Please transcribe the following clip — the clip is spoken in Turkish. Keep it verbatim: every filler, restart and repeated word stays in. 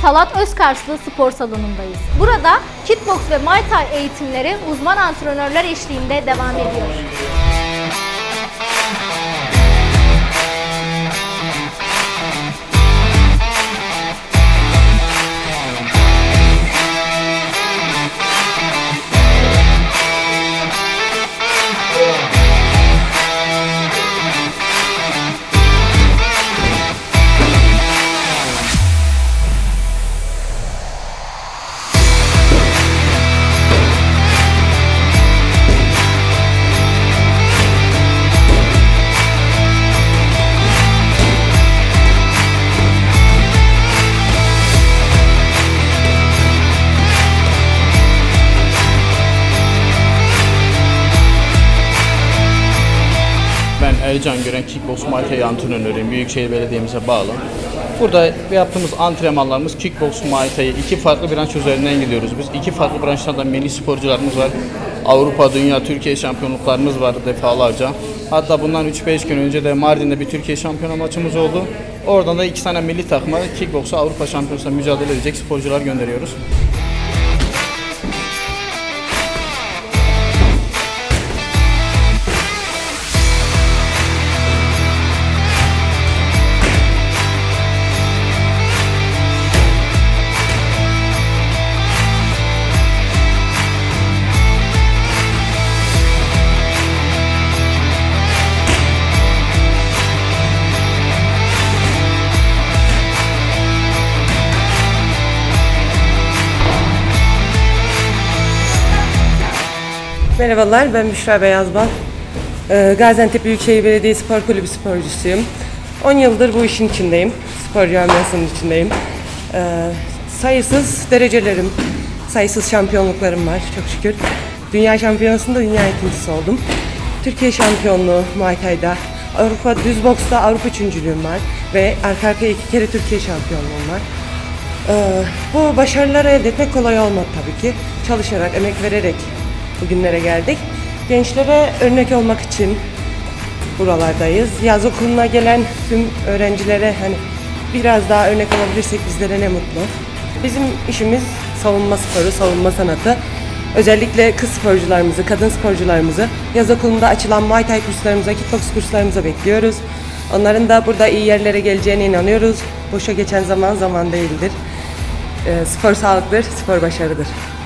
Talat Özkarslı Spor Salonu'ndayız. Burada kickboks ve Muay Thai eğitimleri uzman antrenörler eşliğinde devam ediyor. Ben Ercan Gören, Kickboks Muay Thai antrenörüyüm. Büyükşehir Belediye'mize bağlı. Burada yaptığımız antrenmanlarımız Kickboks Muay Thai. İki farklı branş üzerinden gidiyoruz biz. İki farklı branşlarda milli sporcularımız var. Avrupa, Dünya, Türkiye şampiyonluklarımız var defalarca. Hatta bundan üç beş gün önce de Mardin'de bir Türkiye şampiyonu maçımız oldu. Oradan da iki tane milli takıma Kickboks'a Avrupa şampiyonasında mücadele edecek sporcular gönderiyoruz. Merhabalar, ben Büşra Beyazbal. Ee, Gaziantep Büyükşehir Belediye Spor Kulübü sporcusuyum. on yıldır bu işin içindeyim, spor camiasının içindeyim. Ee, sayısız derecelerim, sayısız şampiyonluklarım var çok şükür. Dünya şampiyonasında dünya ikincisi oldum. Türkiye şampiyonluğu Muay Thai'da, Avrupa düz boksta Avrupa üçüncülüğüm var ve arka arkaya iki kere Türkiye şampiyonluğum var. Ee, bu başarıları elde etmek kolay olmadı tabii ki. Çalışarak, emek vererek bugünlere geldik. Gençlere örnek olmak için buralardayız. Yaz okuluna gelen tüm öğrencilere hani biraz daha örnek olabilirsek bizlere ne mutlu. Bizim işimiz savunma sporu, savunma sanatı. Özellikle kız sporcularımızı, kadın sporcularımızı yaz okulunda açılan Muay Thai kurslarımıza, kickboks kurslarımıza bekliyoruz. Onların da burada iyi yerlere geleceğine inanıyoruz. Boşa geçen zaman zaman değildir. E, spor sağlıktır, spor başarıdır.